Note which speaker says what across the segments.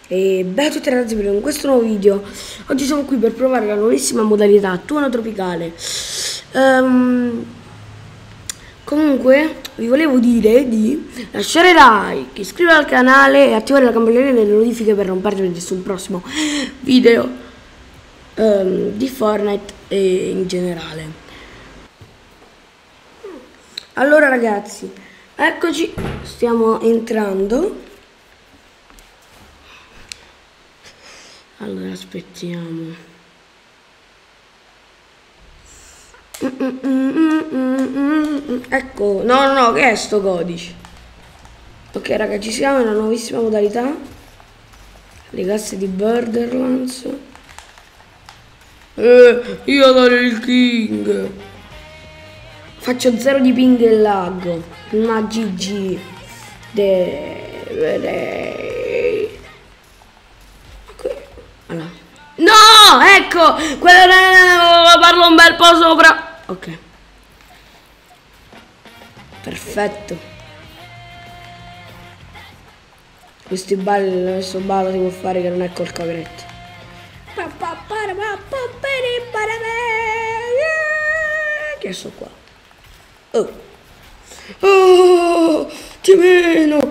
Speaker 1: E beh a tutti ragazzi, per in questo nuovo video. Oggi siamo qui per provare la nuovissima modalità tuono tropicale. Comunque vi volevo dire di lasciare like, iscrivervi al canale e attivare la campanella delle notifiche per non perdere nessun prossimo video di Fortnite e in generale. Allora ragazzi, eccoci, stiamo entrando. Allora aspettiamo. Ecco, no, che è sto codice? Ok raga, ci siamo nella nuovissima modalità. Le casse di Borderlands. Io sono il king. Faccio 0 di ping e lag. Ma GG. Allora. No, ecco, parlo un bel po' sopra. Ok. Perfetto. Questo ballo si può fare che non è col copyright. Che è sto qua? Oh, ti meno.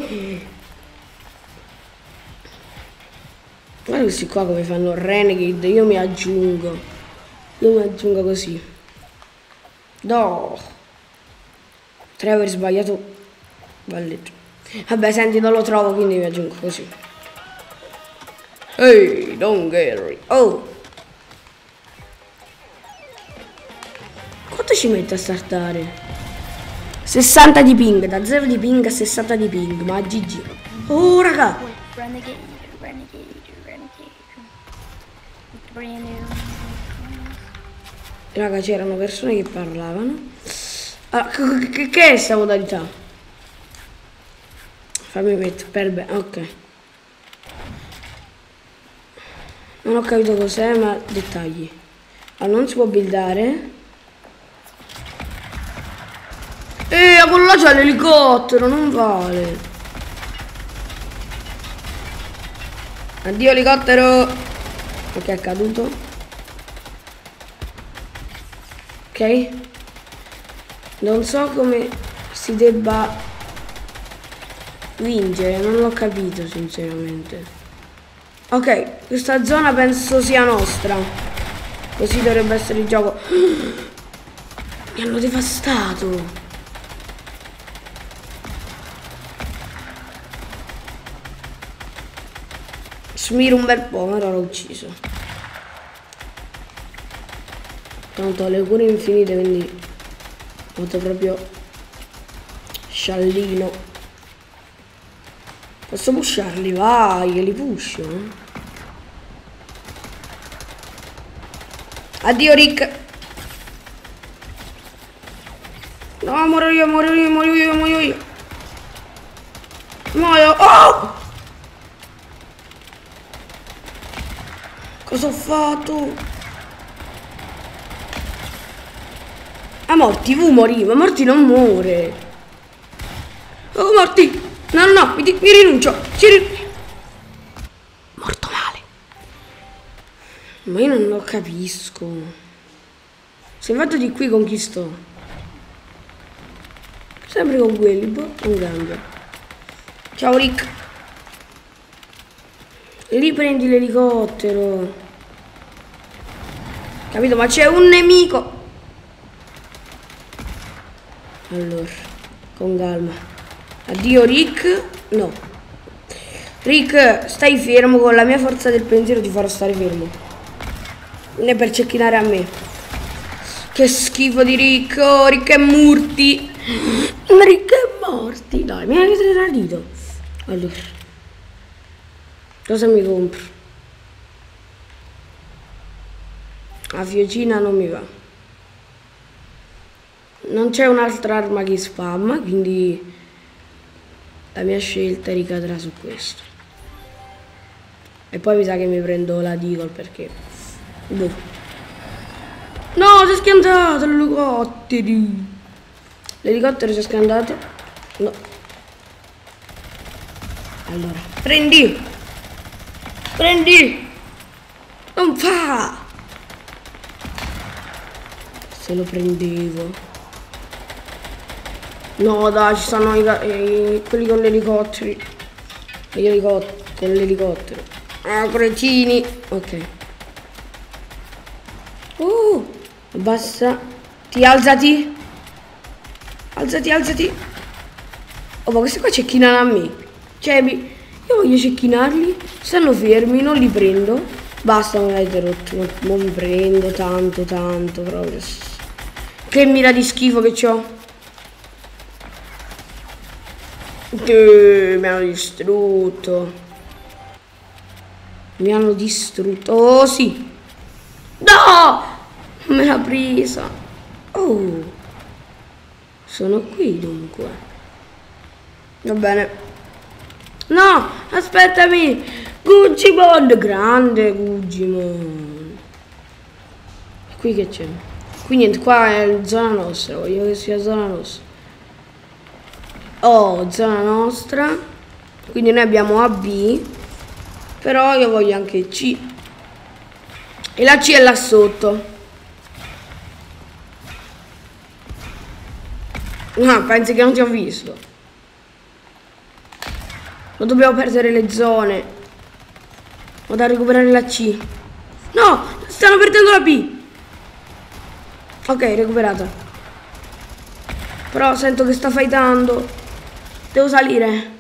Speaker 1: Guarda questi qua come fanno Renegade, io mi aggiungo così. No, potrei aver sbagliato balletto. Vabbè senti, non lo trovo, quindi mi aggiungo così. Ehi, don't Gary. Oh, quanto ci mette a startare? 60 di ping, da 0 di ping a 60 di ping, ma GG. Oh raga, raga, c'erano persone che parlavano. Ah, che è questa modalità? Fammi mettere per bene, ok. Non ho capito cos'è, ma dettagli. Allora, non si può buildare. Quello là c'ha l'elicottero, non vale. Addio elicottero. Ok, è caduto. Ok. Non so come si debba vincere, non l'ho capito sinceramente. Ok, questa zona penso sia nostra. Così dovrebbe essere il gioco. Mi hanno devastato. Smiro un bel po', ma l'ho ucciso. Tanto ho le cure infinite, quindi ho fatto proprio sciallino. Posso pusharli? Vai, che li pusho. Addio Rick. No, muoio io. Muoio. Oh! Cosa ho fatto? Ah, Morty, morì, ma Morty non muore. Oh, Morty! No, mi rinuncio. Morto male. Ma io non lo capisco. Se vado di qui con chi sto? Sempre con quelli, boh, non cambia. Ciao Rick. Riprendi l'elicottero. Capito? Ma c'è un nemico. Allora, con calma. Addio Rick. No. Rick, stai fermo. Con la mia forza del pensiero ti farò stare fermo. Non è per cecchinare a me. Che schifo di Rick. Oh, Rick è morti. Rick è morti. Dai, mi avete tradito. Allora, cosa mi compro? La fiocina non mi va. Non c'è un'altra arma che spamma, quindi la mia scelta ricadrà su questo. E poi mi sa che mi prendo la Deagle perché... boh. No, si è schiantato l'elicottero. L'elicottero si è schiantato. No. Allora, prendi. Prendi! Non fa! Se lo prendevo. No dai, ci stanno quelli con gli elicotteri. Con l'elicottero. Ah, cretini. Ok. Abbassa. Alzati. Alzati. Oh, ma questi qua cecchinano a me. Cioè, io voglio cecchinarli. Stanno fermi, non li prendo. Basta, non l'avete rotto. Non li prendo tanto proprio. Che mira di schifo che c'ho. Mi hanno distrutto. Oh sì. No! Me l'ha presa. Oh. Sono qui dunque. Va bene. No, aspettami. Gugimon. Grande Gugimon. Qui che c'è? Qui niente, qua è zona nostra. Voglio che sia zona nostra. Oh, zona nostra. Quindi noi abbiamo AB. Però io voglio anche C. E la C è là sotto. No, pensi che non ti ho visto. Non dobbiamo perdere le zone. Vado a recuperare la C. No, stanno perdendo la B. Ok, recuperata. Però sento che sta fightando. Devo salire.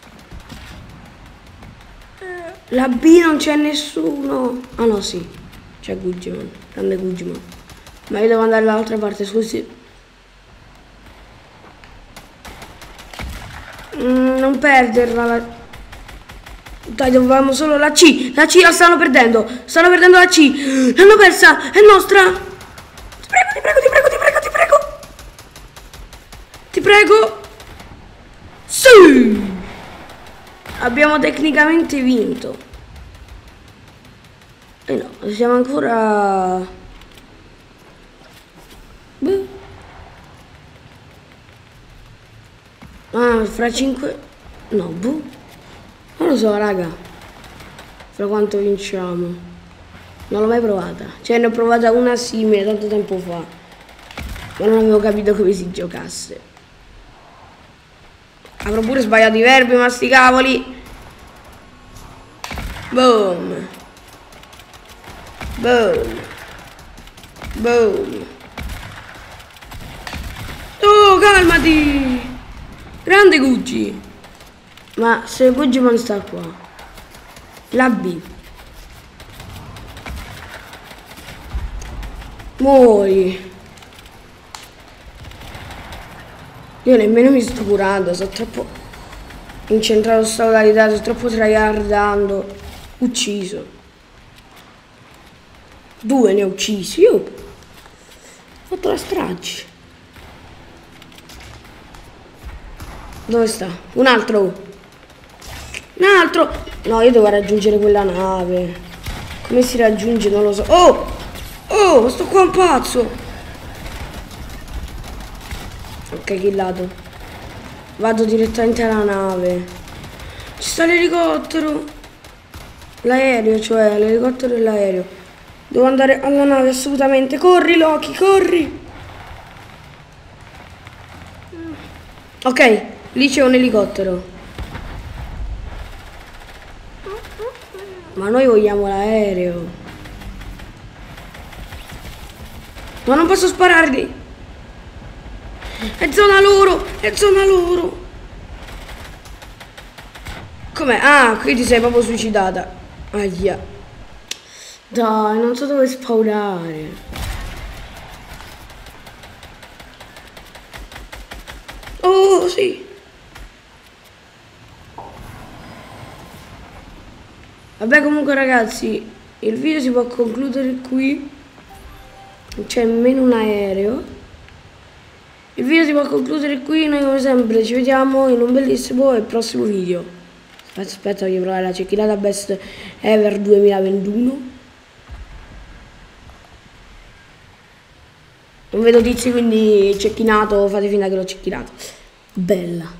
Speaker 1: La B non c'è nessuno. Ah no, sì. C'è Gugimon. Grande Gugimon. Ma io devo andare dall'altra parte, scusi. Non perderla. Dai, dovevamo solo la C. La C la stanno perdendo. Stanno perdendo la C. L'hanno persa. È nostra. Ti prego. Ti prego. Sì. Abbiamo tecnicamente vinto. E no, siamo ancora... Beh. Ah, fra 5... No, boh. Non lo so, raga. Fra quanto vinciamo. Non l'ho mai provata. Cioè, ne ho provata una simile tanto tempo fa. Ma non avevo capito come si giocasse. Avrò pure sbagliato i verbi, ma sti cavoli. Boom. Oh, calmati. Grande Gucci. Ma se Gucci non sta qua. La B. Muori. Io nemmeno mi sto curando, sono troppo incentrato su sta modalità, sono troppo tryhardando. Ucciso. 2 ne ho uccisi, io ho fatto la strage. Dove sta? Un altro. No, io devo raggiungere quella nave. Come si raggiunge non lo so. Oh, sto qua un pazzo. Ok, killato. Vado direttamente alla nave. Ci sta l'elicottero. L'aereo, cioè l'elicottero e l'aereo. Devo andare alla nave assolutamente. Corri, Loki, corri. Ok, lì c'è un elicottero. Ma noi vogliamo l'aereo. Ma non posso spararli. È zona loro. Com'è? Ah, qui ti sei proprio suicidata. Ahia. Dai, non so dove spawnare. Oh, sì. Vabbè, comunque ragazzi, il video si può concludere qui. C'è meno un aereo. Il video si può concludere qui, noi come sempre ci vediamo in un bellissimo e prossimo video. Aspetta, voglio provare la cecchinata Best Ever 2021. Non vedo tizi, quindi cecchinato, fate finta che l'ho cecchinato. Bella.